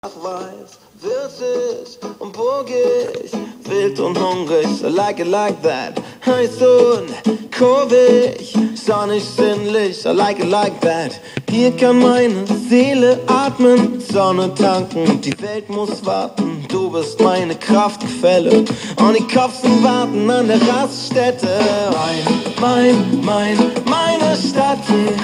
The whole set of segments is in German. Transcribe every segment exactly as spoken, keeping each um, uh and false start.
weiß, würzig und burgig, wild und hungrig, I like it like that. Heiß und kurvig, sonnig, sinnlich, I like it like that. Hier kann meine Seele atmen, Sonne tanken, die Welt muss warten. Du bist meine Kraftquelle und die Kopfen warten an der Raststätte. Mein, mein, mein, meine Stadt hier,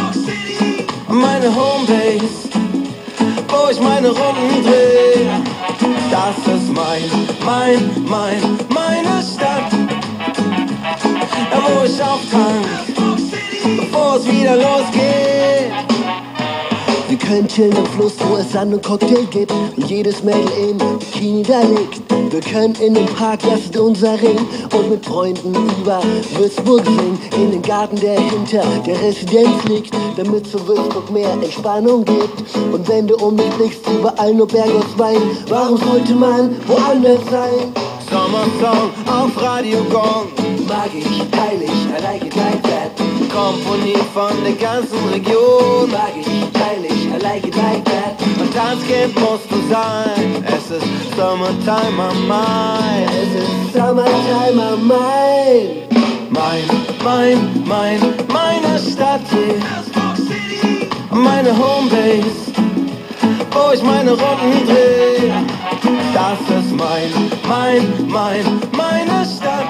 meine Homebase, wo ich meine Runden dreh. Das ist mein, mein, mein, meine Stadt, ja, wo ich auftank, bevor es wieder losgeht. Wir können chillen am Fluss, wo es Sand und Cocktail gibt und jedes Mädel im Bikini da liegt. Wir können in den Park, das ist unser Ring, und mit Freunden über Würzburg singen. In den Garten, der hinter der Residenz liegt, damit für Würzburg mehr Entspannung gibt. Und wenn du um dich blickst, überall nur Berg aus Wein. Warum sollte man woanders sein? Sommersong auf Radio Gong, Mag ich, heilig, I like it like that. komponiert von der ganzen Region. Mag ich, heilig, I like it like that. Und Tanzkind musst du sein, es ist Summertime am Main. Es ist Summertime am Main. Mein, mein, mein, meine Stadt hier, meine Homebase, wo ich meine Runden dreh. Das ist mein, mein, mein, meine Stadt,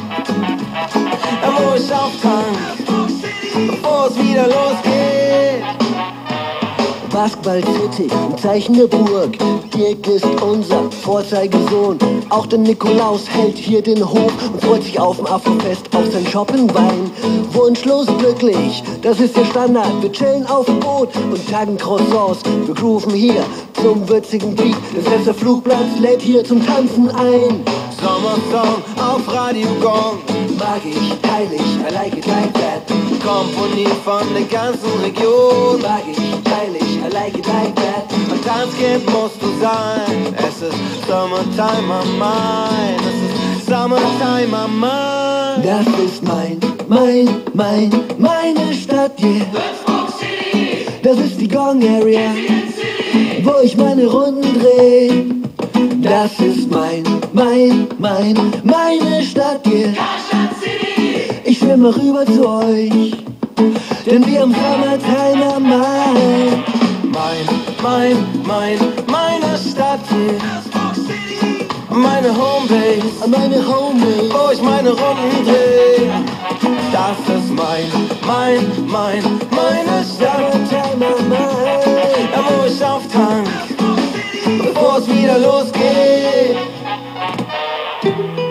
ja, wo ich auftank, bevor es wieder losgeht. Basketball City, ein Zeichen der Burg. Dirk ist unser Vorzeigesohn. Auch der Nikolaus hält hier den Hof und freut sich auf dem Afrofest auf sein Shoppingbein. Wunschlos glücklich, das ist der Standard. Wir chillen auf dem Boot und tagen Croissants. Wir grooven hier zum würzigen Beat. Das letzte Flugplatz lädt hier zum Tanzen ein. Sommersong auf Radio Gong, Mag ich, heilig, I like it like that. komponiert von der ganzen Region. Mag ich, heilig, I like it like that. Und Tanzkind musst du sein, es ist Summertime am Main. Es ist Summertime am Main. Das ist mein, mein, mein, meine Stadt, yeah. Würzburg City, Das ist die Gong Area, City, wo ich meine Runden dreh. Das ist mein, mein, mein, meine Stadt, yeah. Stadt City, Ich will mal rüber zu euch, denn wir haben Summertime am Main. Mein, mein, mein, meine Stadt hier, Würzburg City, meine Homebase, Meine Homie, wo ich meine Runden dreh. Das ist mein, mein, mein, meine Stadt, Summertime am Main. ja, wo ich auftank, bevor es wieder losgeht.